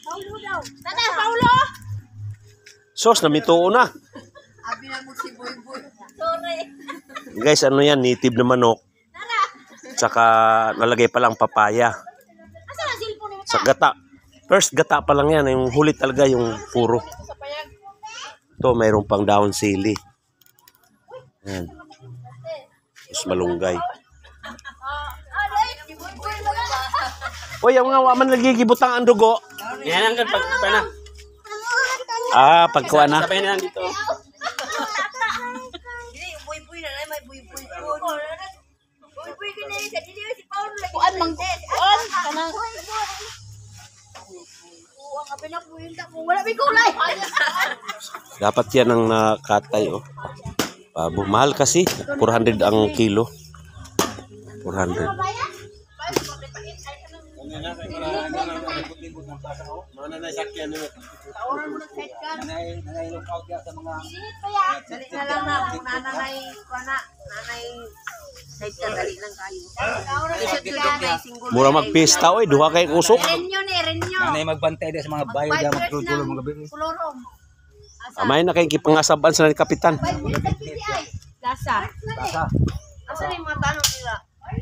Paulo daw. Tata, Paulo! Sos, namituo na. Abi na mo si Boy Boy. Sorry. Guys, ano yan? Native na manok. Tsaka nalagay pa lang papaya. Asa ang cellphone mo? Sa gata. First gata pa lang yan. Yung huli talaga yung puro. Ito, mayroon pang down sili. Yan. Tapos malunggay. Uy, ang nga man nagigibutang ang dugo. Yan ang pagkuha na. Ah, pagkuha na. Sabay na lang dito. Boy-boy na lang, may boy-boy po. Boy-boy ka na sa dili si Paulo lagi. Kuan mang kuan kanang. Ang abi na po yung dako. Wala may kulay. Dapat yan ang nakatay, oh. Mahal kasi. 400 ang kilo. 400. Mana na sakyan nyo. Tawaran mo ng side cam. Nanay-look out ya sa mga... Sinit pa ya. Dali na lang na. Kung nanay ko na. Nanay side cam. Dali lang kayo. Isot ko nanay. Single. Mura magpista, oy. Duha kay usok. Renyo ni. Renyo. Nanay magbantay din sa mga bayo dyan. Magtulong mga gabi. Kulorom. Amay na kay kipangasaban sa ni kapitan. 5 minutes ang PCI. Lasa. Basta. Asa ni mga tanong nila?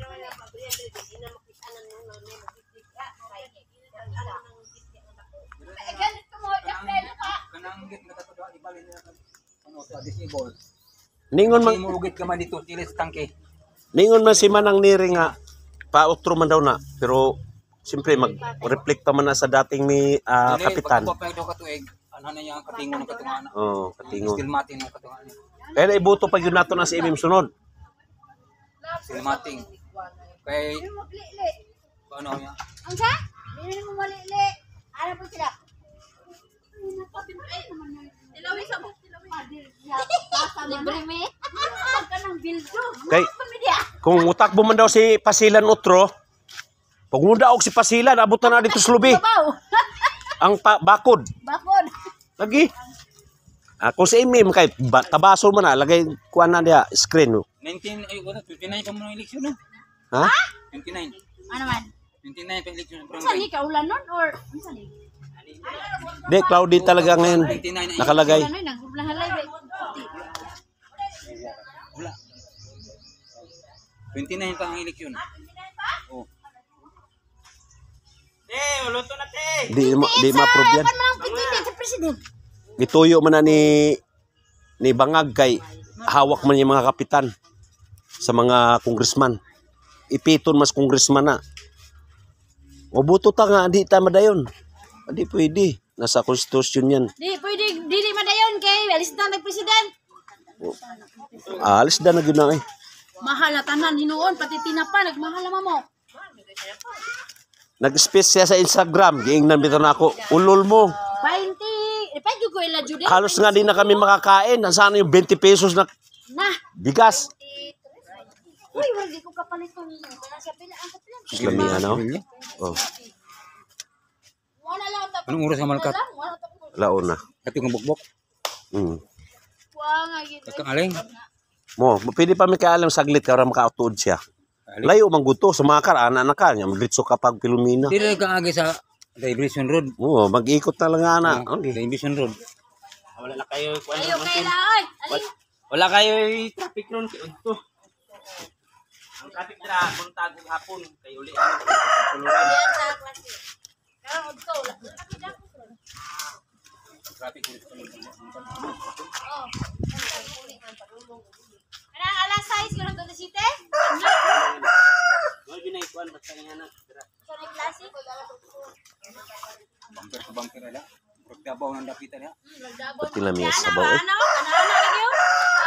Kananggit na katulad ibalin nila ano sa disable. Ningon man, Murugit ka man dito dili sa tangke. ningon man si Manang Niri nga pautro man daw na. Pero siyempre mag-reflect pa man na sa dating ni kapitan. Pagpapay daw katuig. Ano na yung katingon ng katungan. Oh, katingon. Still mating ng katungan. Kaya na ibuto pag yun nato na si Imim sunod. Still mating. Kay ano yan? Ang sa? Hindi mo malili. Ano po sila? Tilawi sa buk. Libre me? Pagka ng bildo. Kay, kung utakbo man daw si Pasilan Utro, pag munda og si Pasilan, abot na dito sa lubi. Babaw. Ang bakod. Bakod. Lagi. Ako si Imim, kay tabaso man na, lagay kuha na dia, screen. 19 ay wala 29 pa mo ng eleksyon no. Ha? 29. Ano man? 29 pa eleksyon ng Saan barangay. ni kaulan nun? Or saan ni? Di, cloudy talaga ngayon. 29 Nakalagay. Ano yun? Nagublahalay ba? Wala. 29 pa ang eleksyon. Oh. Luto na te. Di ma-approve yan. Pan man ang pagkita sa president. Gituyo man na ni Bangag kay hawak man yung mga kapitan sa mga congressman. Ipiton mas congressman na. O buto ta nga, di ta madayon. Di pwede. Nasa konstitusyon yan. Di, pwede, dili madayon kay alis na nag-president. Alis da na yun na eh. Mahal na tanan, hinuon, pati tinapa, nagmahal naman mo. Nag-space siya sa Instagram. Giingnan bito na ako. Ulol mo. 20, pwede ko ila Judy. Halos nga di na kami makakain. Nasaan yung 20 pesos na Na. bigas. Uy, wala ko kapalit ko ninyo. Nasa pila ang kapila. Islami ano? Oh, Wala lang tapos. Anong oras ka malkat? Wala tapos. laon na. Kato ng bukbok. Wala nga gitu. Kakang aling. Mo, pwede pa may kaalam saglit ka para makautod siya. Layo man guto, sumakar, anak ka niya. Magritso ka pag Pilumina. Dili ka agi sa Division Road. Oo, mag-ikot na lang ana. Okay. Division Road. Wala na kayo kuan. Ayo kay laoy. Ali. Wala kayo traffic ron kay udto. Ang traffic dira buntag ug hapon kay uli ang tuluran. Yan sa klase. Pero udto wala. Traffic. Oh. Kanang alas 6 ko to city? Mo ginay kuan basta nga na dira. Sa klase ko dala ko. Bumper sa bumper ala. Pagdabaw ng dapita niya. Nagdabot. Pati lamia sa baw eh. Ano? Ano lagi yun?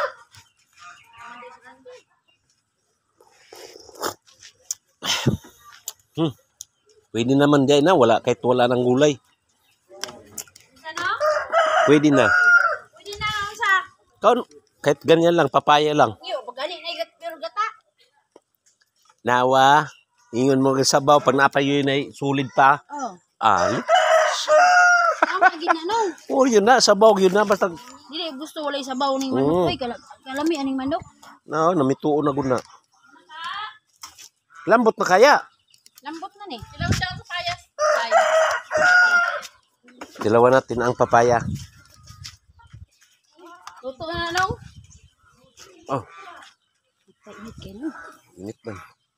Pwede naman diyan na, wala kahit wala ng gulay. Ano? Pwede na. Pwede na ang sa. Kahit ganyan lang, papaya lang. Iyo, pagani na igat pero gata. Nawa, ingon mo sa sabaw, pag napayoy na sulid pa. Oh. Ali. Ang lagi na no. Oh, yun na, sabaw, yun na. Basta, Dili gusto wala sabaw ning manok. Oy, kalami aning manok. no, namituo na guna. Lambot na kaya. Lambot na ni. Sila sa payas. Dilawan natin ang papaya. Luto na nung. Oh, Init kayo no. init man.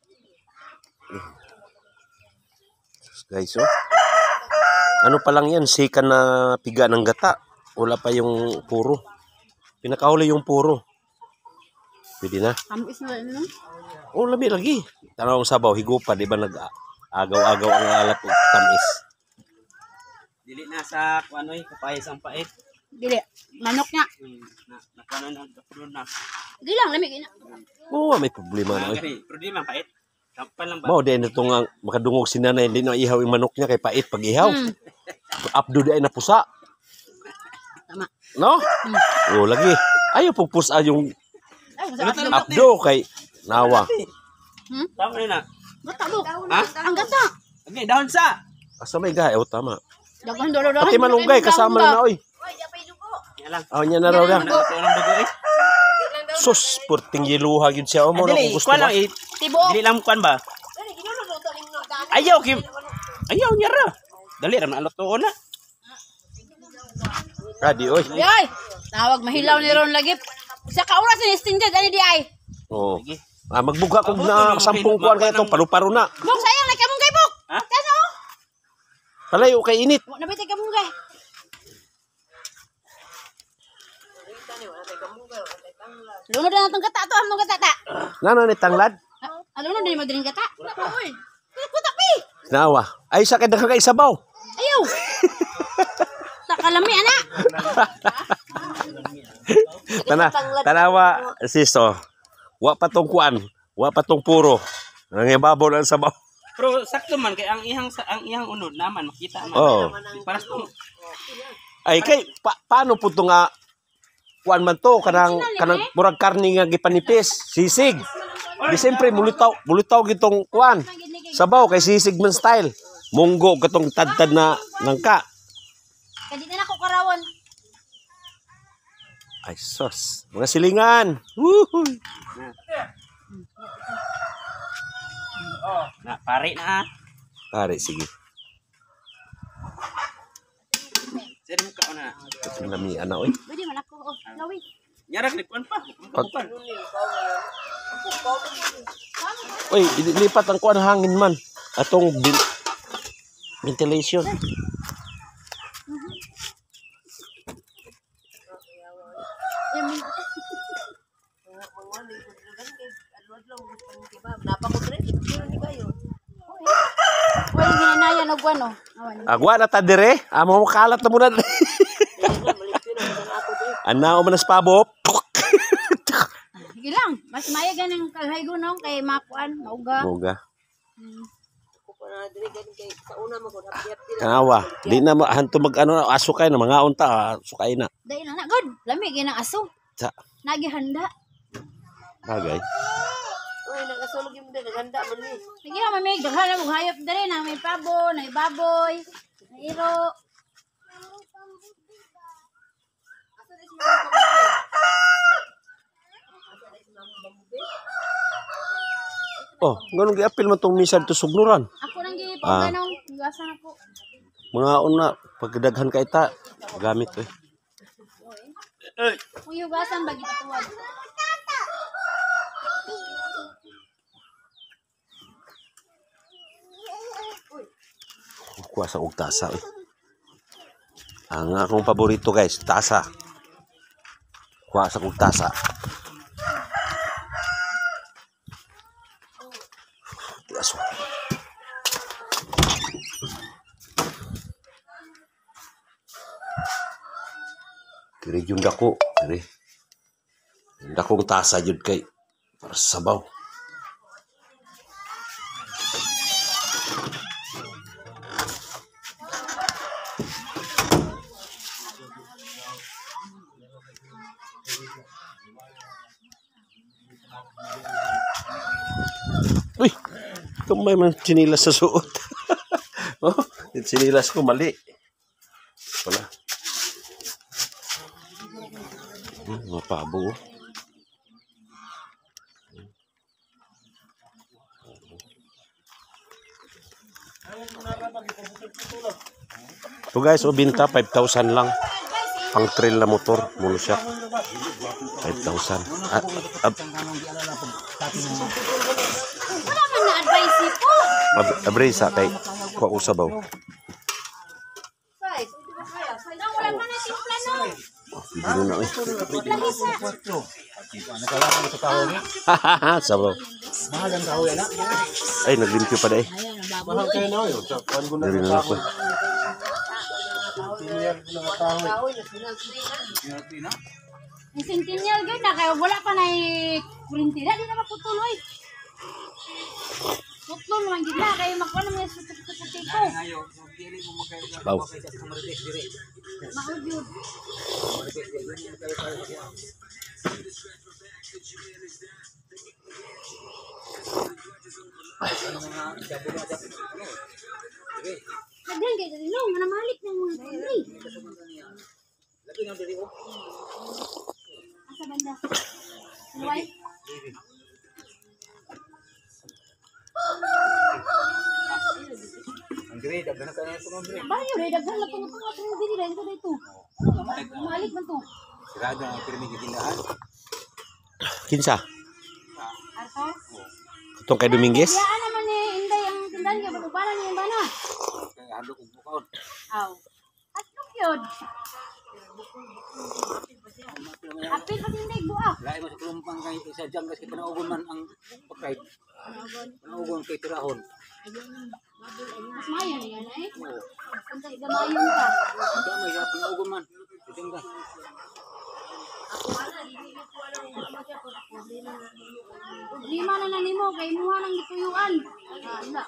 Guys, oh. Ano pa lang yan, sika na piga ng gata. Wala pa yung puro. Pinakahuli yung puro. Pwede na. Amis na no. Oh, labi lagi. Tanawang sabaw, higupa, di ba nag-agaw-agaw ang alap o tamis. Dili na sa kuanoy, kapayas ang pait. Dili. Manok niya. Na kuano na kapulon na. Di lang lamig ina. Oo, may problema na. Pero di man pait. Kampal lang ba? Mao din ito nga makadungog si nanay, hindi na ihaw yung manok niya kay pait pag ihaw. Abdo di ay napusa. Tama. No? Oh, lagi. Ayaw pupusa yung Ay, masarap. abdo kay nawa. Tama na. Gata mo. Ha? Ang gata. Okay, dahon sa. Asa may gahe, oh, tama. Dagan dolo-dolo. Pati malunggay kasama na oy. Yan lang. Aw niya na raw Ano na. ito lang dugo eh? Sus, purting yiluha yun siya. Mo na Dili, kung gusto kuan ba. lang eh. Tibo. Dili lang kuan ba? Ayaw kim. Ayaw niya ra. Dali ra na aluto na. Kadi oy. Ay, tawag mahilaw ni Ron lagi. Sa kauras ni extended ani di ay. Oh. Sige. Ah, magbuga kog na 10 kuan kay itong paru-paro na. Bok sayang na kamong kay bok. Ha? Kano? Palayo kay init. Wa na bitay kamong kay. Lunod na natong gata to among gata ta. Nana ni tanglad. Lunod din mo din gata. Oy. Putak pi. Nawa. Ay sa kay daghang isabaw. Ayaw. Takalami ana. Tanawa siso. Wa pa tong kuan, wa pa tong puro. Nangibabaw lang sabaw. Pero sakto man kay ang ihang unod naman makita man. Oh. Para sa Ay kay paano po to nga kuan man to kanang murag karni nga gipanipis, sisig. Di siyempre mulitaw gitong kuan. Sabaw kay sisig man style. Munggo katong tadtad na nangka. Kadi na ako karawon. Ay sos, mga silingan. Woohoo. na pare na. Pare sige. Sir mo ka na. Ito nami ana oy. Pwede man ako. Oh, lawi. Nyara klikuan pa. Kuan. Oy, lipat ang kuan hangin man. Atong ventilation. Wala ginanayan og ano. Awan. Agwa na ta dire. Amo mo kalat na muna. Anao man nas pabo. Sige lang. Mas maya ganang kalhay gunong kay makuan, mauga. Moga. Tanawa. Di na hanto mag ano asukay na mga unta, sukay na. Dahil na good. Lami ginang aso. Sa Nagihanda. bagay. Oy, nagasulog yung ganda man ni. Sige lang, mamig daghan na mo hayop diri na may pabo, na baboy, na iro. Oh, ganun gi-apil man tong misal to sugnuran. Ako nang gipaganong, iwasan ako. Mga una pagdaghan ka ita gamit eh. Kung iwasan bagi patuwad. Kuha sa og tasa eh. Ang akong paborito guys, tasa. Kuha sa og tasa. Tiaso. Kiri yung dako, kiri. Yung dakong tasa jud kay para sa sabaw. Uy, kamay man chinilas sa suot. Oh, yung chinilas ko mali. Wala. Mapabo. So guys, o binta 5,000 lang. Pang trail na motor, monoshock. 5,000. Wala man na-advise po. Abresa kay kuha ko sabaw. Guys, wala man na yung plano. Hindi na eh. Nakalaman mo sa kahoy ni. Sabaw. Mahal ang kahoy na. Ay, naglimpyo pa dahil. Mahal kayo na yun. Sa kuwan ko na Dari na ako. Ang centennial gud na kay wala pa na kurintira di na maputuloy. Putol man gid na kay makuha na sa tiko. Wow. Maud yun. Kadang kay dali no manamalik ng mga country. Asa banda? Why? Ang grade, ang ganun ka na ito mga grade. Bayo ray daghan na pang diri ray ko dito. Malik man to. Sirado ang pirmi gitindahan. Kinsa? Artos. Itong kay Dominguez? Yaan naman ni Inday ang tindahan kay batubalan ni yung bana. Kaya hadlok og bukaon. Aw. Atlok yun. Apil pa tinday buak. Lain mo sa klumpang kay isa jam kasi panaugon man ang pagkay. Panaugon kay tirahon. Mas mayo ni yan eh. Oo. Punta igamayon ka. Damay sa panaugon man. Tingga. Lima na nanimo kay muha nang gituyuan. Ila.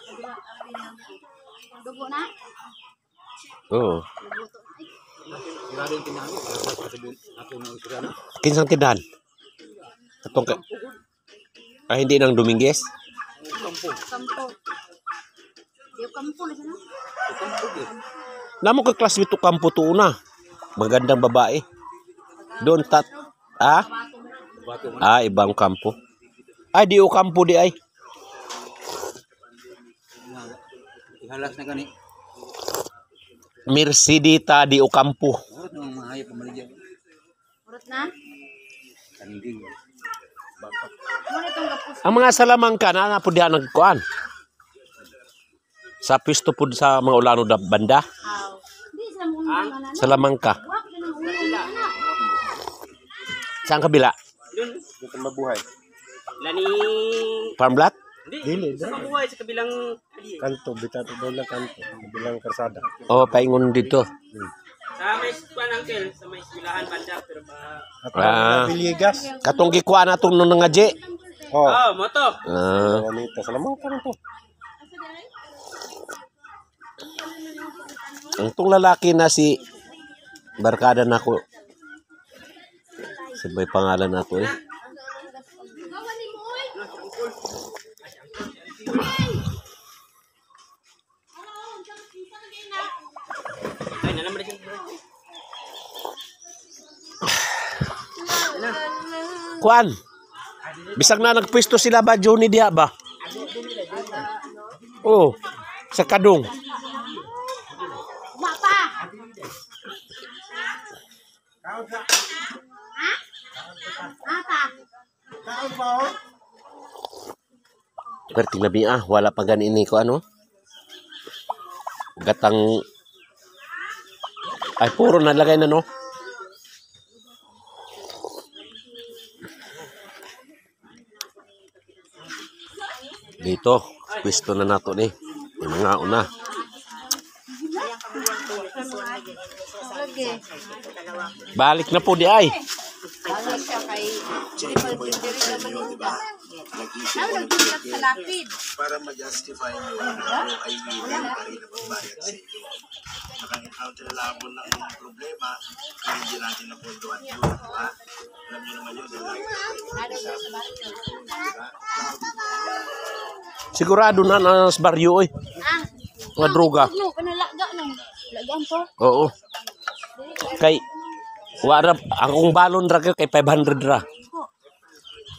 Dugo na. Oo. Sirado yung tindahan mo. Ato na sirado. Kinsang tindahan? Itong kay... Ay, hindi nang Dominguez? Kampo. Kampo. Yung kampo na siya. Kampo din. Namo ka classmate to kampo to una. Magandang babae. Doon ah? Bato man. Ah, ibang kampo. Ay, di o kampo di ay. Ihalas na gani. Mercedita di o kampo. Urot ng mga hayop pamaligyan. Urot na. Kanding. Muna itong gapos. Ang mga salamangka na po diyan nagkuan. Sa pisto po sa mga ulano da banda. Aw. Hindi sila muna na. Salamangka. Wak din ang ulo na anak. Saan kabila? Doon. Dito mabuhay. Lani... Farmblat? Hindi. Sa mabuhay sa kabilang... Kanto, bitato doon na kanto. Bilang karsada. O, paingon dito. Sa may sikuan uncle. Sa may silahan banda. Pero ba... Ah, Piliegas. katong gikuha na itong nung nga J. Oh. Oh, moto. Ah, Juanita, salamat ka na to. ang tong lalaki na si barkada na ko. Sabay pangalan na to eh. Gawa ni mo oy. Ay, nalaman na siya. Kuan. Bisag na nagpwesto sila ba Johnny diha ba? Oh, sa Kadong. Mapa. Ha? Ata. Pero tingnan ah, wala pa ganin ko ano. Gatang ay puro nalagay na no. Dito, pwesto na nato ni. May mga una. Okay. Balik na po di ay. Balik siya kay pagpindiri naman nila. Ano nagtulak sa lapid? Para ma-justify nyo yung ID na rin na pagbayad sa inyo. Baka encounter labon ng problema, kaya hindi natin napunduan yun, diba? Alam nyo naman yun, diba? Sigurado na sa baryo oy. Ah. Mga droga. Ano, panalaga lang. Lagaan to. Oo. Kay warap akong balon ra kay 500 ra.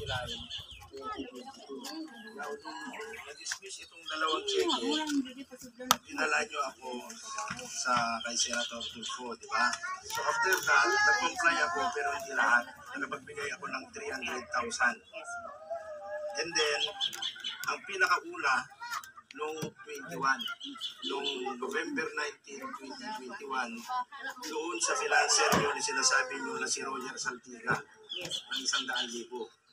Na-dismiss itong dalawang check. Dinala nyo ako kay Senator Tulfo, di ba? So after that, nag-comply ako pero hindi lahat. Nakapagbigay ako ng 300,000. And then, ang pinakauna, noong 21, noong November 19, 2021, doon sa financer nyo, sinasabi nyo na si Roger Saltiga, ng 100,000.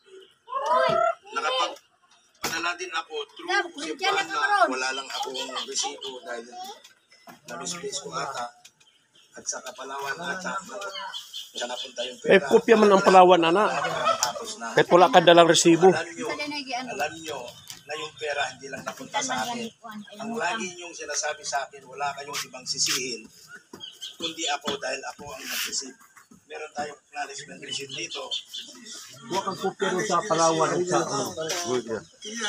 Nakapagpadala din ako through Cebuana, wala lang akong resibo dahil na-misplace ko ata, at sa Kapalawan at sa napunta yung pera. kopya man ang Palawan, anak. Tapos na. Kahit wala ka dalang resibo. Alam nyo na yung pera hindi lang napunta sa akin. Ang lagi nyong sinasabi sa akin, wala kayong ibang sisihin, kundi ako dahil ako ang nag-receive. Meron tayong acknowledgement receipt dito. Huwag kang kopya rin sa Palawan. 350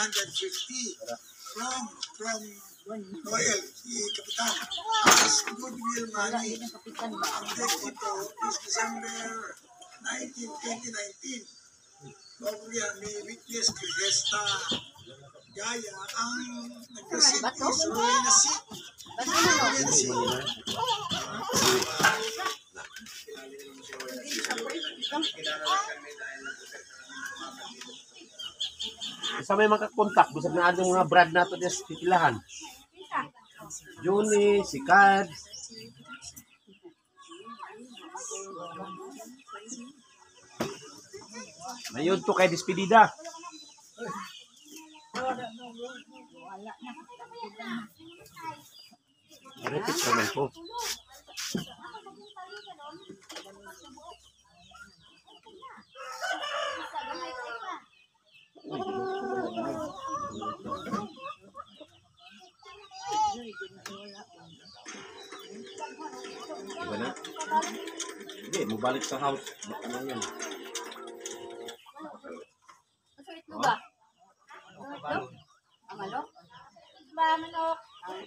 from Noel, si Kapitan, as goodwill money. Ang date dito is December 19, 2019. Bago yan, may witness kay Resta Gaya ang nag-receive is Rowena C. Sa may makakontak, bisag na adong mga brad nato des titilahan. Juni, si Kad. Mayod to kay despedida. Repeat naman po. Diba na? Hindi, mabalik sa house. Baka na yan. Masakit mo ba? Manok? Ang manok? Ba, manok?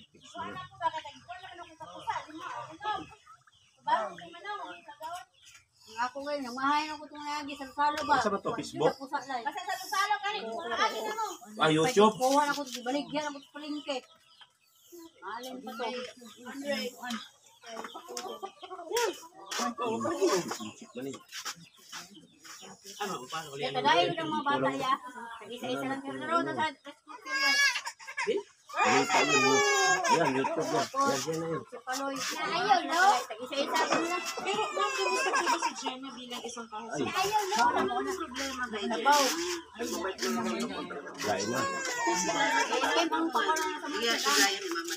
Ang ako ngayon, ang mahayin ako itong lagi sa salo ba? Sa ba to, Facebook? Basta sa salo ka rin, kung lagi na mo. Ah, YouTube? Kuha na ako, baligyan ako sa palingke. Alin pa to? Kaya tagayin ko ng mga bata ya. Isa-isa lang kayo naroon na sa Facebook yun. Yan, YouTube yan. Yan na yun. Si Paloy. Ayaw, no? Isa-isa lang na. Pero ma'am, kumusta po ba si Jenna bilang isang kaso? Ayaw, no? Wala mo na problema ba? Inabaw. Gaya na. Eh, ang pakala na sa mga Iya, siya gaya ni Mama.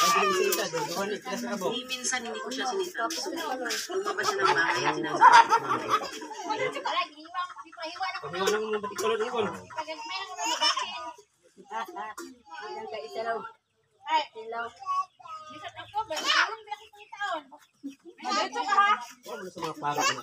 Ni minsan hindi ko siya sinita. Lumabas siya ng bahay at sinasabi. Pagkawa lang ng batikulod ni Kon. Ilang ka isa raw. Ay, ilaw. Bisat ako, ba? Anong bilaki ko itaon? Madito ka ha? Huwag mo sa mga para ko na.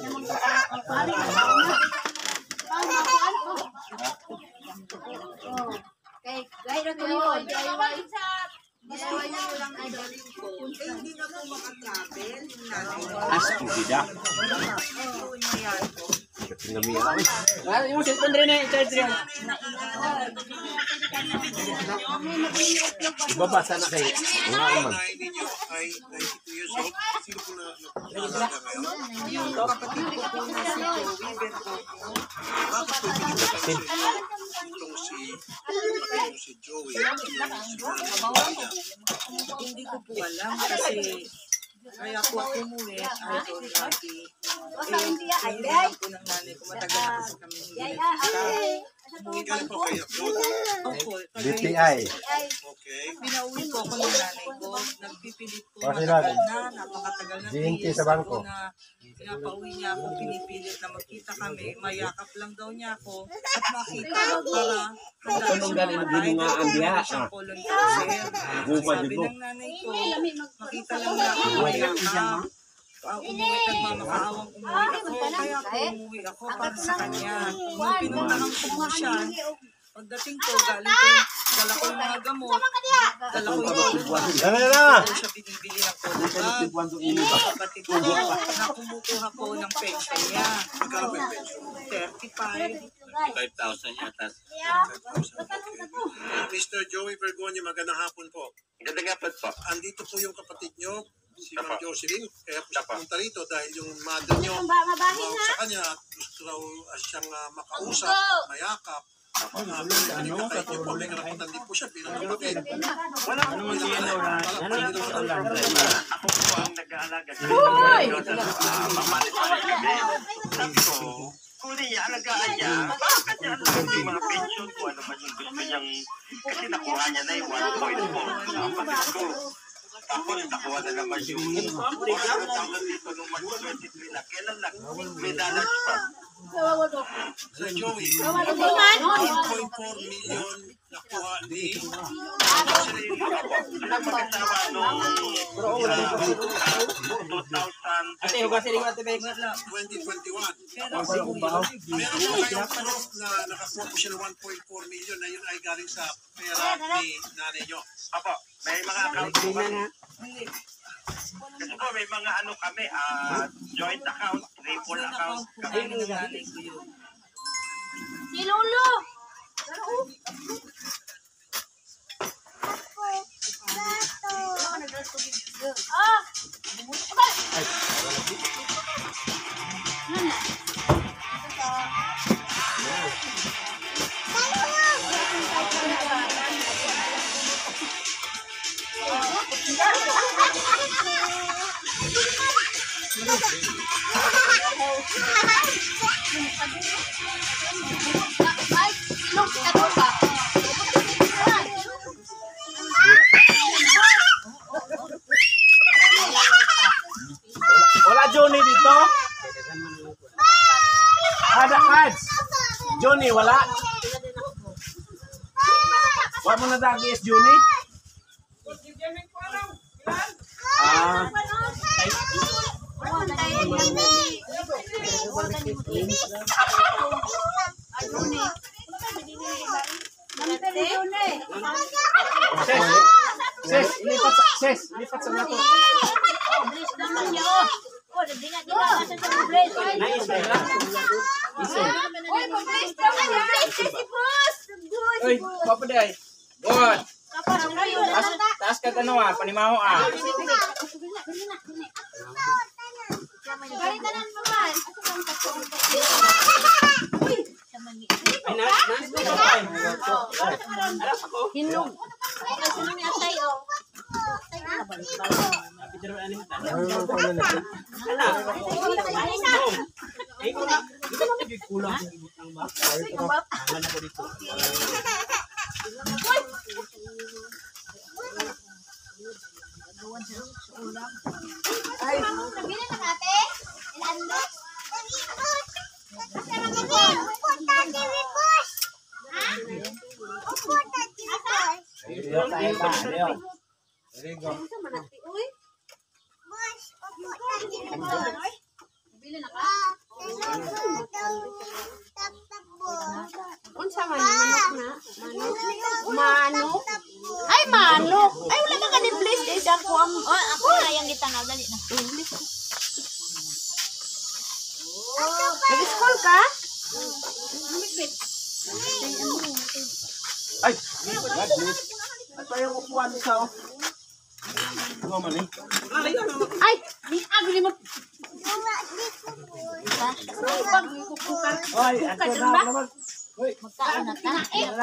Okay, gaya na to yun. Ginawa niya ko lang ang galing ko. Eh, hindi na po makatravel. Yung nanay ko. Despedida. Ito niya yan. Tingnan mo yan. Yung cellphone rin eh, charge rin. Ibabasa na kayo. Mga uman. Nanay ninyo ay 92 years old. Sino po na nagpapalala ngayon? Yung kapatid ko po na si Joey Berto. Bakit po pinipapalala itong si Joey? Hindi ko po alam kasi kaya po ako umuwi ay doon lagi. Kailangan po ng nanay ko matagal na kasi kami hindi nagkita. Galing po kayo upload. Opo, DTI. Okay. pinauwi po ako ng nanay ko. Nagpipilit po O, sila. matagal na, napakatagal na. GNT 3 years sa bangko. ako na pinapauwi niya ako, pinipilit na magkita kami. Mayakap lang daw niya ako at makita para Tulong galing na binungaan diha. siyang volunteer. Gubad Sabi ito. ng nanay ko, makita lang niya ako mayakap. Mamakaawang umuwi ako, kaya po umuwi ako para sa kanya. Nung pinuntahan ko po siya, pagdating ko, galing dala ko yung mga gamot. Dala ko yung mga gamot. Siya binibili ng Codabag. Yung kapatid ko na kumukuha ko ng pension niya. 35. 5,000 yata. Mr. Joey Vergonia, magandang hapon po. Magandang hapon po. Andito po yung kapatid nyo, si Ma'am Jocelyn. Kaya po siya pumunta rito dahil yung mother nyo tumawag sa kanya at gusto raw siyang makausap, mayakap. Kapatid nyo po, may karapatan din po siya bilang kapatid. Wala ka naman siya na Ako po ang nag-aalaga sa inyo sa mamalit sa gabi. Sabi ko, kung niya alagaan niya, bakit niya alagaan yung mga pension ko? Ano man yung gusto niyang, kasi nakuha niya na yung 1.4 sa kapatid ko. Tapos nakuha na naman yung 400,000 dito nung mag-23 na. Kailan lang? May dollars pa. Sir Joey, 1.4 million nakuha ni Alam mag-asawa nung 2000. Ate, hugasin ko ate Bek. 2021. Meron po kayong proof na nakakuha po siya ng 1.4 million na yun ay galing sa pera ni nanay nyo. Apo, may mga account po kami. Kasi po may mga ano kami, joint account, triple account. Ayun ang nanay ko yun. Si Lolo! Wala Johnny dito? Ada cards. Johnny, wala? Wala mo na dagis, Johnny? Ilipat sa nato. Oy, papa day. Good. Taas ka ano panimaho Hinog. Unsa man manok na? Manok. Ay manok. Ay wala ka ni please eh ako am. Oh, ako na yang gitanaw dali na. Nag-school ka? Ay, at pa yung upuan sa Ay, di agli mo. Ay, ako na naman. Magkaan na ta.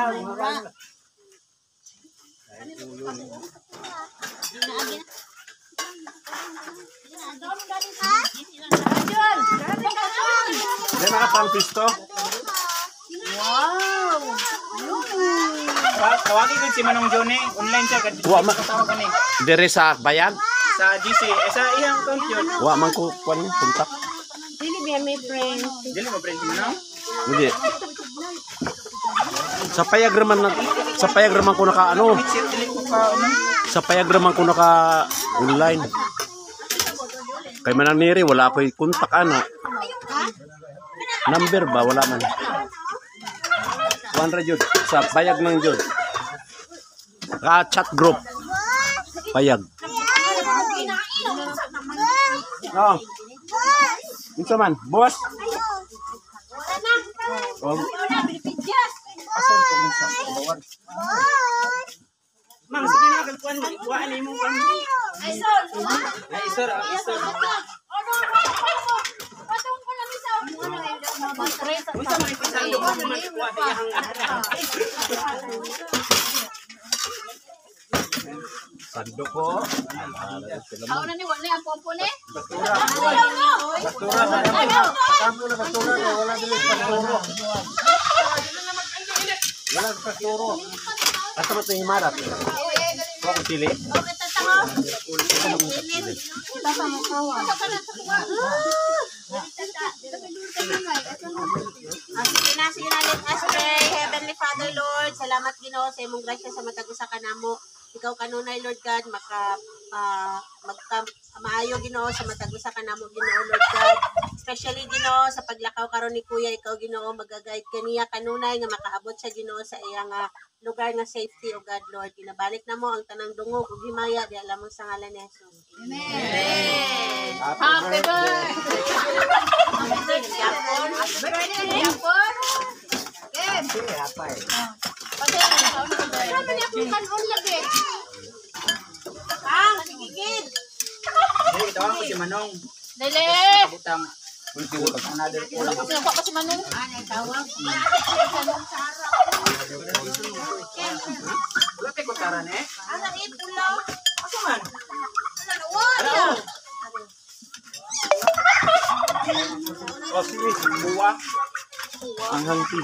May mga pang-pisto. Wow. Tawagin ko si Manong Johnny. Online siya. Wa ma Tawag ka ni. dire sa bayan. Sa GC. Sa iyang account yun. Wa man ko kwan kontak. Dili ba may friend? Dili mo friend mo na? Hindi. Sa payagraman ko naka ano. Dili ko ka ano. Sa payagraman ko naka online. Kay mananiri wala ko'y kontak ana. Number ba wala man. 100 jud sa payag ng jud. Naka-chat group. Payag. Oh. Ito man, boss. Oh. Mang, sige na, kalkuhan mo. Ikuhaan mo kan. Ay, sir. Unsa man ipisando mo man ikuha diyang. Sando ko. Ako na ni wala ang pompo ni. Bastura na. Kampo na bastura na. Wala din bastura. Wala bastura. Asa mo ito himarat? Ako sili. Okay, tatama. Baka mo kawa. Sige na, let us pray. Heavenly Father, Lord, salamat Ginoo sa imong grasya sa matag usa ka namo. Ikaw kanunay, Lord God, maayo Ginoo sa matag usa ka namo, Ginoo, Lord God. Especially Ginoo sa paglakaw karon ni Kuya, ikaw Ginoo magaguide kaniya kanunay nga makaabot sa Ginoo sa iyang lugar nga safety, O God, Lord. Kinabalik na mo ang tanang dungog ug himaya di alam sa ngalan ni Jesus. Amen. Happy birthday. Happy birthday. Happy birthday. Ang sigigid. Hey, tawag ko si Manong. Dali. Butang. Another kulang. Kasi ako si Manong. Tawag. Wala tayo kutaran eh. Ano ito lang? Asa man? Ano wala? Oh, sige. Buwa. Ang hangti.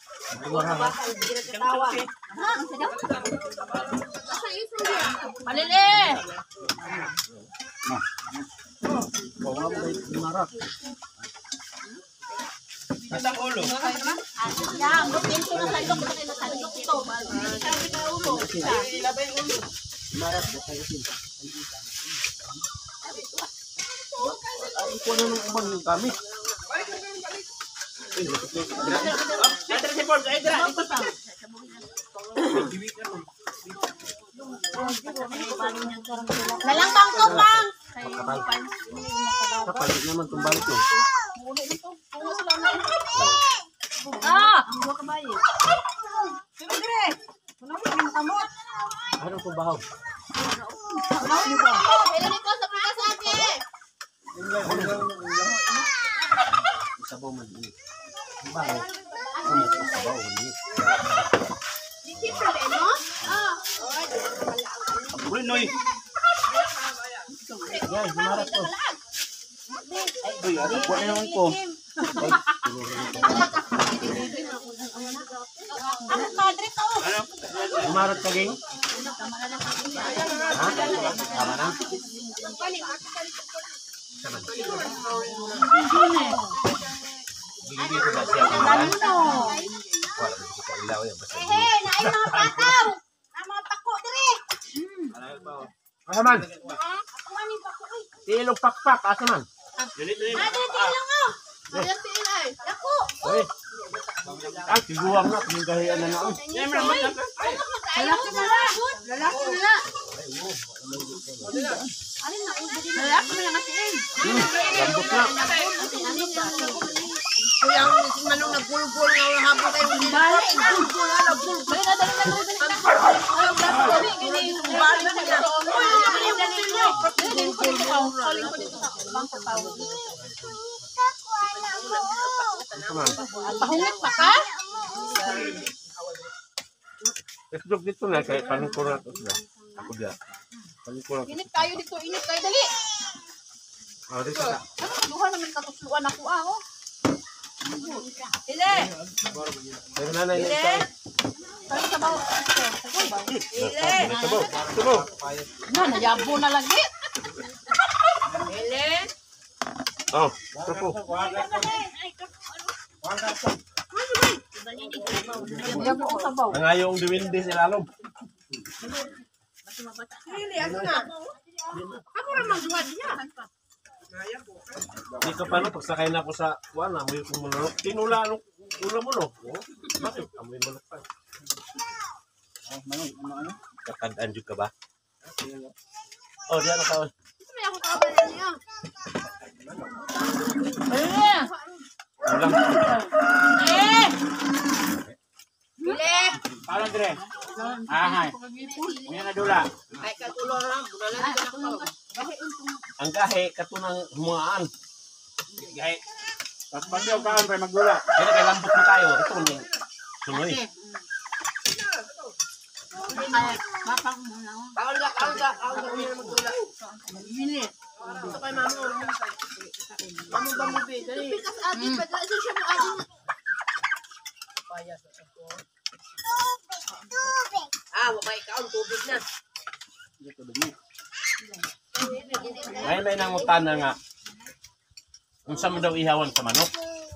Malili! Bawa mo kayo himarat. Isang ulo. Yan, pinto na sandok. Sandok ito. Ilabay yung ulo. Himarat. Ay, ikuha na ng umang yung kami. Dra si Paul, ay dra. Nalang bangko, Pang! Kapalit naman itong balik mo. Ah! Ano itong bahaw? Pwede ko sa pagkasabi! Sabaw man. Ang bahaw. Ano ito sabaw? Siyempre, no? Ah! Uy, Noy. Yan, himarat ko. Uy, ano po na naman ko? Ang padre to! Himarat ka, gang? Ha? Tama na? Hindi ko ba siya? Wala, hindi ko ilaw yan. Basta Hey, naay mga pataw! Ang mga pako, dire! asa man? Ako nga ni pako, ay! Tilong pakpak, asa man? Ate, tilang mo! Ayan, tilay! Ako! Uy. Ah, tiguang na. Pinagahian na na. Lalaki na lang! Lalaki na lang! Lalaki na lang kasi eh! Lambot na. Kuya, ang manong nagulgul na habang kayo hindi balik. Nagulgul na, nagulgul. Dali na, dali na, dali na. Balik na niya. Kaling ko dito sa bangko tawag. Pahungit pa ka? Esdog dito na. Kaya kanin ko na ito sila. Ako diyan. Kanin ko na. Init kayo dito, init kayo. Dali. Ah, dito na. Luha naman katusluan ako oh. Ile! Pero nanay na ito. Tayo sa bawah. Ile! Sabaw. Sabaw. Na, nayabo na lagi. Ile! Oh, ito po. Nayabo ko sa bawah. Ang ayong diwindi si Lalom. Ile, ano na? Ako naman duwad niya. Hindi ka pa no, pagsakay na ako sa kuwan, amoy kong manok. Tinula, ano, ula mo no? Oh, bakit? Amoy manok pa. Manong, ano? Kakadaan jud ka ba? Oh, diyan ka. May ako kabalan niya. Ulang. Para dire. Ahay. Yan na dula. Ay, katulong lang. Budalan ko na ko. Ang gahe katunang humaan. Gahe. Tapos basiw ka pre magdula. Kaya kay lambot mo tayo. Ito ni sunoy. Ito kay mamo. Mamo ba mo be? Dali. Pikas atin pa dali siya mo atin. Wabay ka ang tubig na. May nangutana nga. Unsa man daw ihawan sa manok?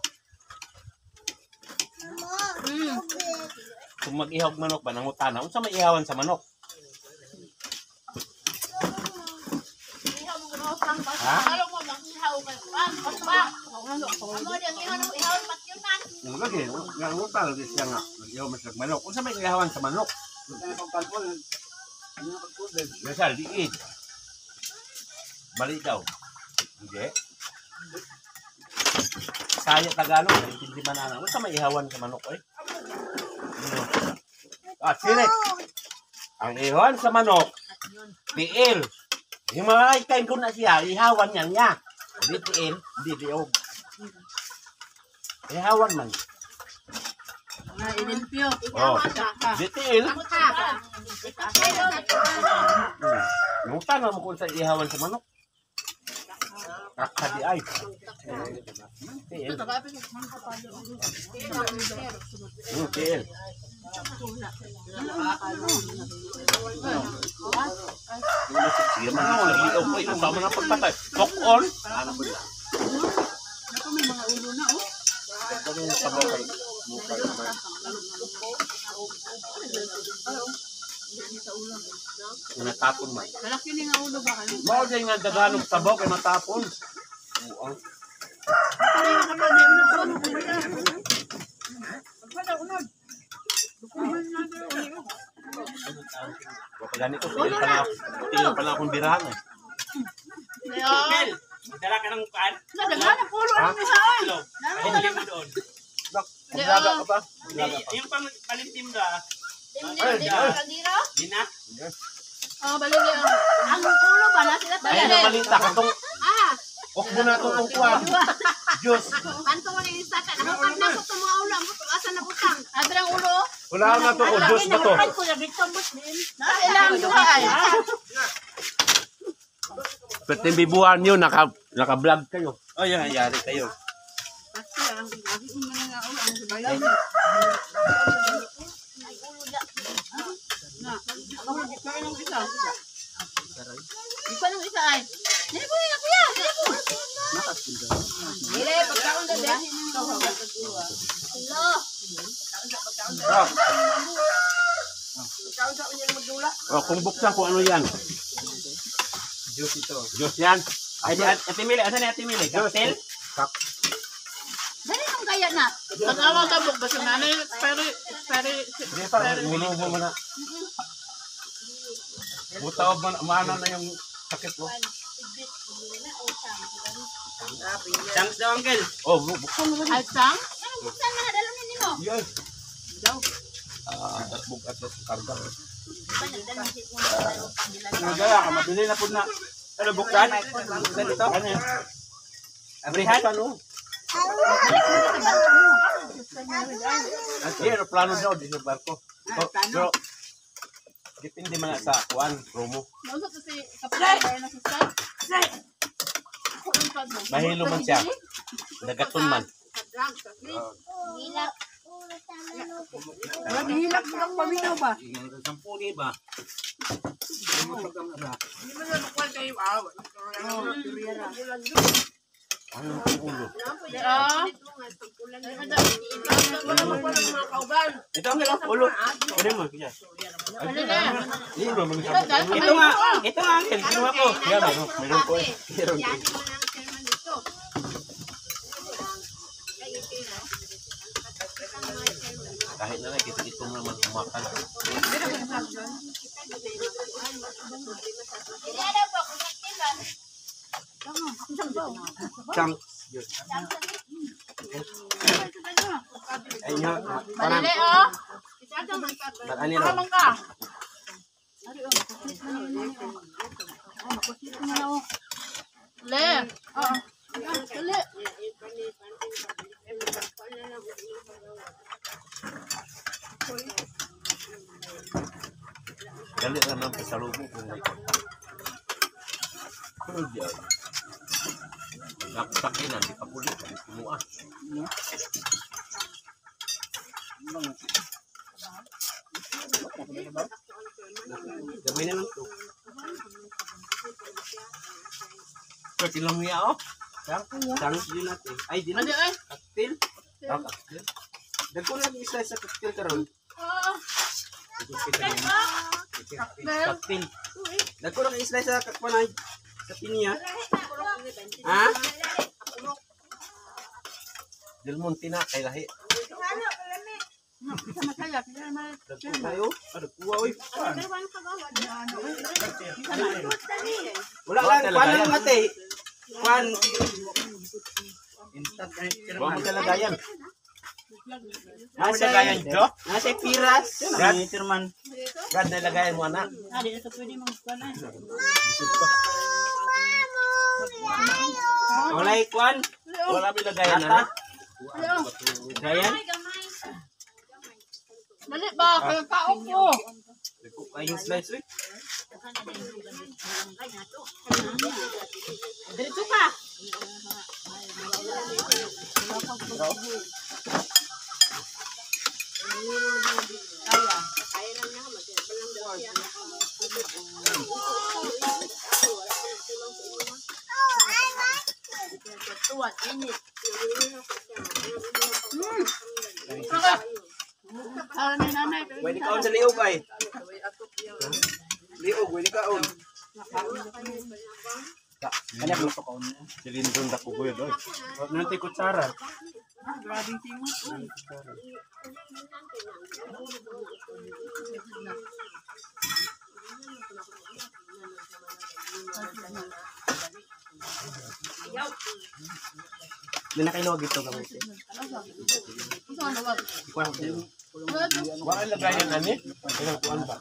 Kung mag-ihawag manok ba nangutana, unsa may ihawan sa manok? Ha? Lagi, nangutana di siya nga. Mag-ihaw man sa manok. Unsa may ihawan sa manok? Gasal, diit. Balik daw. Hindi. Saya Tagalog, hindi man na. Unsa may ihawan sa manok eh? Sirik. Ang ihawan sa manok, tiil. Yung mga ikain ko na siya, ihawan niya. Hindi tiil, hindi diog. Ihawan man. Ilimpyo. Oh, di tiil. Nung tanong mo kung sa ihawan sa manok. Kakadi ay. Tiil. Tiil. Sige man ako, nag-iiyaw ko. Ito ba man ang pagpatay? Talk on. Ano ba yan? Ako may mga ulo na, oh. Ito yung sabay. Mukay naman. Natapon man. Malaki na nga ulo ba? Mao din nga daganong sabaw kay matapon. Oo. Kapag ganito, tingin pa na akong birahan eh. Mel, magdala ka ng paan? Nadagana pulo Ha? ng isa ay. Hello. Ay, dali mo doon. Maglaga ka ba? Maglaga pa. Yung pang palimtim ka, di na? Balik ang pulo ba na sila Ayun ang malita. Katong, okbo na itong kuwan. Diyos. Kanto mo yung isa. Nakapag na ko itong mga ulo. Asa na butang. Adrang ulo. Wala na ito. O Diyos ba ito? Ilang duha ay. Pwede bibuhan nyo. Naka-vlog kayo. Oh, yan, yari kayo. Kasi ang lagi ko na nga ulo. Ang sabayan. Ako hindi pa yung isa. Di pa nung isa ay. Dili ko na kuya. Dili ko. Dili, pagkaon na deh. Hello. Kung buksan ko ano yan. Diyos ito. Diyos yan. Ay, Ate Mili, asan ni Ate Mili? Cocktail? Dali nung gaya na. Ang awang tabok ba si nanay? Hindi pa. Mulubo mo na. Butaw mo na yung sakit mo. Thanks daw, Uncle. Oh, buksan mo na. Ay, sang? Buksan mo na. Dalo na mo. Yes. At karga. Nagdala ka, mabili na po na. Ano, buksan? Buksan ito? Ano yan? Abrihan? Ano? At yan, plano daw, di sa barko. Pero, depende man sa kuan, promo. Nausap ko si kapatid na si Stan. Mahilo man siya. Nagaton man. Hilak. Hilak mo lang paminaw ba? Sampuni ba? Hindi mo na lukuan kayo awa. Ano ang ulo? Ito, Uncle, ulo. Kunin mo, kaya. Ulo, mga Ito nga, Uncle, kinuha ko. Yan, meron ko eh. Meron ko. Kahit na lang, ito naman kumakan. Chunk. Ayun, parang ano ro? Dali na lang pasalubong kung may kontak. Ano diyan? Nakusakinan, di pa pulit, di kumuha. Gamay na lang to. Kasi lang niya, oh. Chunk yun natin. Ay, di na. Cocktail. Ah, cocktail. Dagko lang isa sa cocktail karon. Cocktail. Dagko lang isa sa kakpanay. Sa pinya. Ha? Del Monte na, kay lahi. Dagko tayo. Ano, kuha, oy. Wala lang, kuha lang mate. Kuhan. Huwag mo talagayan. Nasa gayan, Jo? Nasa piras. Brad. Sirman. Brad, nalagayan mo, anak. Walay kuhan. Wala may lagayan, Ata. anak. Gayan. Dali ba? Kaya kaon ko. Dagko kayong slice, oy. Dito ka. Pwede kaon sa liog ay. Liog, pwede kaon. Kanya ko kaon. Silindron na kukuya doon. Nanti kutsara. Hindi na kayo ito gamit. Wala lagayan, ani? Ilang kuwan ba?